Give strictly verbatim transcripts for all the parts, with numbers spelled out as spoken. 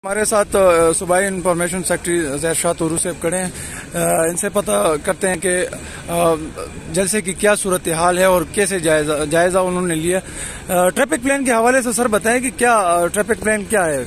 ہمارے ساتھ صوبائی انفارمیشن سیکرٹری زہر شاہ طورو صاحب کھڑے ہیں. ان سے پتہ کرتے ہیں کہ جلسے کی کیا صورتحال ہے اور کیسے جائزہ جائزہ انہوں نے لیا. ٹریفک پلان کے حوالے سے سر بتائیں کہ کیا ٹریفک پلان کیا ہے.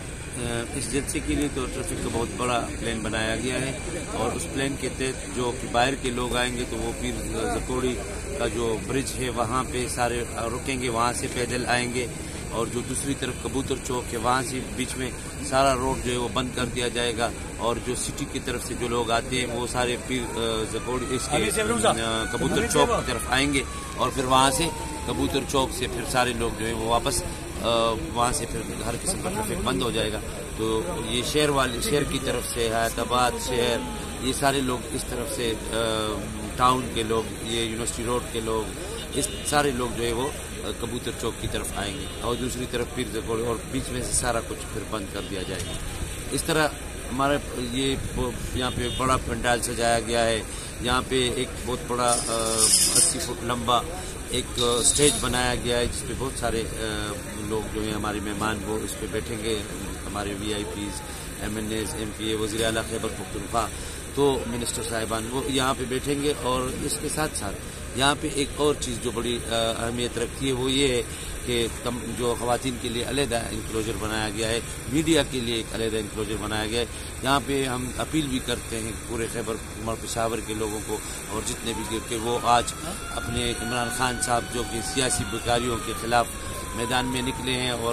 اس جلسے کے لیے تو ٹریفک کا بہت بڑا پلان بنایا گیا ہے اور اس پلان کے تحت جو باہر کے لوگ آئیں گے تو وہ پیر زکوڑی کا جو برج ہے وہاں پہ سارے رکیں گے, وہاں سے پیدل آئیں گے, اور جو دوسری طرف کبوتر چوک ہے وہاں سے بیچ میں سارا روڈ جو ہے وہ بند کر دیا جائے گا, اور جو سٹی کی طرف سے جو لوگ آتے ہیں وہ سارے پیر زکوڑی اس کے کبوتر چوک کی طرف آئیں گے, اور پھر وہاں سے کبوتر چوک سے پھر سارے لوگ جو ہے وہ واپس وہاں سے پھر ہر قسم کا ٹریفک بند ہو جائے گا. تو یہ شہر والے شہر کی طرف سے حیات آباد شہر یہ سارے لوگ, اس طرف سے ٹاؤن کے لوگ, یہ یونیورسٹی روڈ کے لوگ, اس سارے لوگ جو ہے وہ کبوتر چوک کی طرف آئیں گے, اور دوسری طرف پیر زکوڑی, اور بیچ میں سے سارا کچھ پھر بند کر دیا جائے گا. اس طرح ہمارے یہ یہاں پہ بڑا پنڈال سجایا گیا ہے. یہاں پہ ایک بہت بڑا اسی فٹ لمبا ایک اسٹیج بنایا گیا ہے جس پہ بہت سارے لوگ جو ہیں ہمارے مہمان وہ اس پہ بیٹھیں گے, ہمارے V I Ps, M N As, M P A, وزیر اعلیٰ خیبر پختونخوا, تو منسٹر صاحبان وہ یہاں پہ بیٹھیں گے. اور اس کے ساتھ ساتھ یہاں پہ ایک اور چیز جو بڑی اہمیت رکھتی ہے وہ یہ ہے کہ جو خواتین کے لیے علیحدہ انکلوجر بنایا گیا ہے, میڈیا کے لیے ایک علیحدہ انکلوجر بنایا گیا ہے. یہاں پہ ہم اپیل بھی کرتے ہیں پورے خیبر پشاور کے لوگوں کو, اور جتنے بھی کہ وہ آج اپنے عمران خان صاحب جو کہ سیاسی بیکاریوں کے خلاف میدان میں نکلے ہیں, اور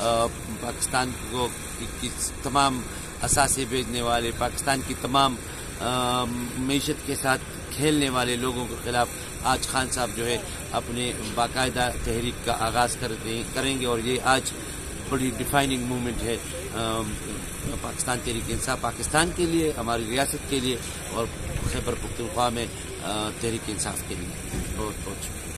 پاکستان کو کی تمام اثاثے بھیجنے والے, پاکستان کی تمام معیشت کے ساتھ کھیلنے والے لوگوں کے خلاف آج خان صاحب جو ہے اپنے باقاعدہ تحریک کا آغاز کریں گے. اور یہ آج بڑی ڈیفائننگ موومنٹ ہے پاکستان تحریک انصاف پاکستان کے لیے, ہماری ریاست کے لیے, اور خیبر پختونخوا میں تحریک انصاف کے لیے. بہت بہت شکریہ.